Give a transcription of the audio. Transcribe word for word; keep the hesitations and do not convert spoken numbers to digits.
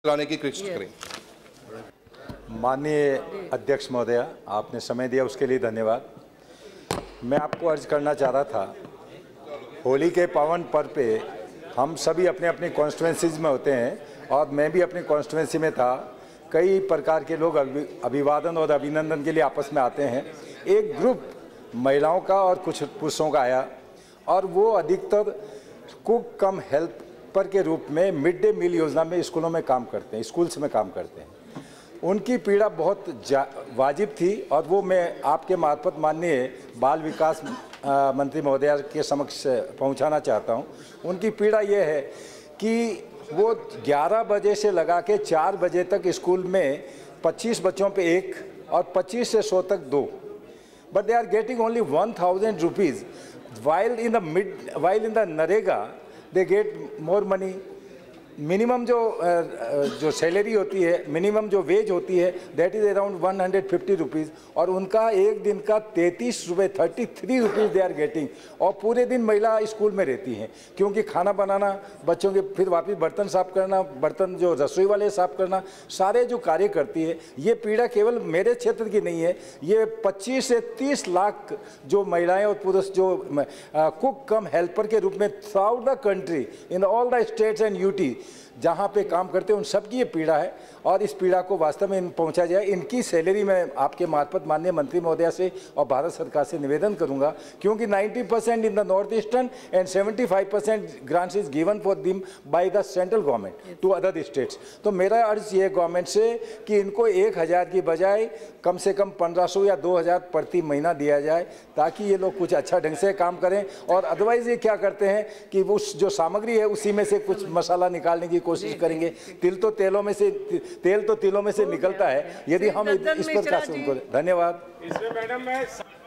लाने की कोशिश करें। माननीय अध्यक्ष महोदया, आपने समय दिया उसके लिए धन्यवाद। मैं आपको अर्ज करना चाह रहा था, होली के पावन पर्व पे हम सभी अपने अपने कॉन्स्टिट्यूंसीज में होते हैं और मैं भी अपनी कॉन्स्टिट्यूंसी में था। कई प्रकार के लोग अभिवादन और अभिनंदन के लिए आपस में आते हैं। एक ग्रुप महिलाओं का और कुछ पुरुषों का आया और वो अधिकतर कुक कम हेल्पर के रूप में मिड डे मील योजना में स्कूलों में काम करते हैं, स्कूल्स में काम करते हैं। उनकी पीड़ा बहुत वाजिब थी और वो मैं आपके मार्फत माननीय बाल विकास मंत्री महोदया के समक्ष पहुंचाना चाहता हूं। उनकी पीड़ा ये है कि वो ग्यारह बजे से लगा के चार बजे तक स्कूल में पच्चीस बच्चों पे एक और पच्चीस से सौ तक दो, but they are getting only one thousand rupees while in the mid while in the NREGA they get more money. Minimum जो जो सैलरी होती है, मिनिमम जो वेज होती है, that is around one hundred fifty rupees और उनका एक दिन का तैंतीस रुपये thirty three rupees they are getting. और पूरे दिन महिला स्कूल में रहती हैं क्योंकि खाना बनाना, बच्चों के फिर वापस बर्तन साफ़ करना, बर्तन जो रसोई वाले साफ़ करना, सारे जो कार्य करती है। ये पीड़ा केवल मेरे क्षेत्र की नहीं है, ये पच्चीस से तीस लाख जो महिलाएँ और पुरुष जो कुक कम हेल्पर के रूप में throughout the country in all the states and UT जहाँ पे काम करते हैं, उन सबकी ये पीड़ा है और इस पीड़ा को वास्तव में पहुँचा जाए। इनकी सैलरी में आपके मार्फत माननीय मंत्री महोदया से और भारत सरकार से निवेदन करूँगा, क्योंकि नब्बे percent in the north eastern and पचहत्तर percent grants is given for them by the central government to other states. तो मेरा अर्ज ये गवर्नमेंट से कि इनको एक हज़ार की बजाय कम से कम पंद्रह सौ या दो हज़ार प्रति महीना दिया जाए, ताकि ये लोग कुछ अच्छा ढंग से काम करें। और अदरवाइज ये क्या करते हैं कि उस जो सामग्री है उसी में से कुछ मसाला निकालने की कोशिश करेंगे। तिल तो तेलों में से तेल तो तिलों में से निकलता है। यदि हम इस प्रकार से उनको धन्यवाद। इसमें मैडम मैं